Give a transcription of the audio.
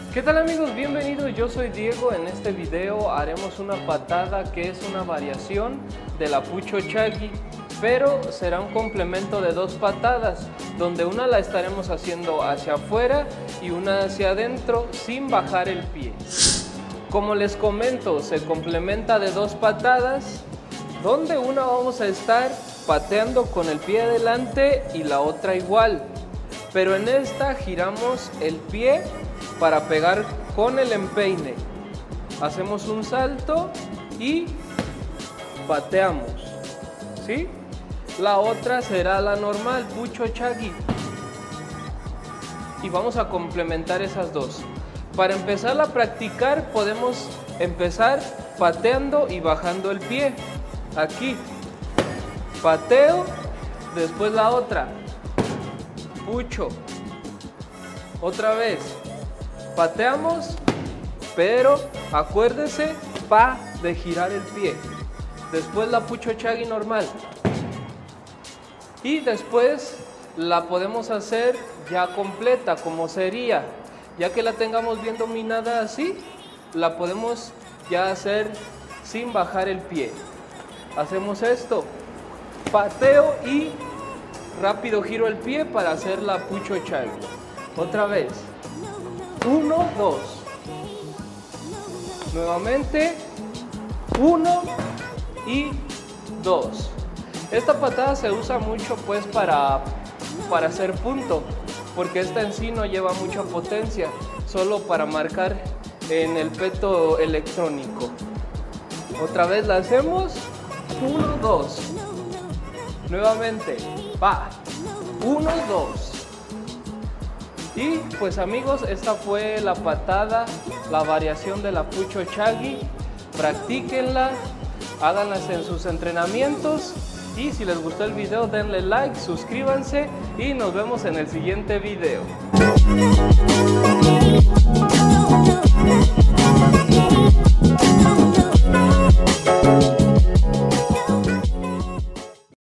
¿Qué tal amigos? Bienvenidos, yo soy Diego. En este video haremos una patada que es una variación de la Pucho Chagui, pero será un complemento de dos patadas, donde una la estaremos haciendo hacia afuera y una hacia adentro sin bajar el pie. Como les comento, se complementa de dos patadas, donde una vamos a estar pateando con el pie adelante y la otra igual, pero en esta giramos el pie para pegar con el empeine. Hacemos un salto y pateamos, ¿sí? La otra será la normal, Pucho Chagui. Y vamos a complementar esas dos. Para empezar a practicar podemos empezar pateando y bajando el pie. Aquí, pateo, después la otra, Pucho, otra vez, pateamos, pero acuérdese de girar el pie. Después la Pucho Chagui normal. Y después la podemos hacer ya completa, como sería, ya que la tengamos bien dominada así, la podemos ya hacer sin bajar el pie. Hacemos esto, pateo y rápido giro el pie para hacer la Pucho Chagui. Otra vez, 1, 2. Nuevamente, 1 y 2. Esta patada se usa mucho pues para hacer punto, porque esta en sí no lleva mucha potencia, solo para marcar en el peto electrónico. Otra vez la hacemos, 1, 2. Nuevamente, 1, 2. Y pues amigos, esta fue la patada, la variación de la Pucho Chagui. Practíquenla, háganlas en sus entrenamientos. Y si les gustó el video, denle like, suscríbanse y nos vemos en el siguiente video.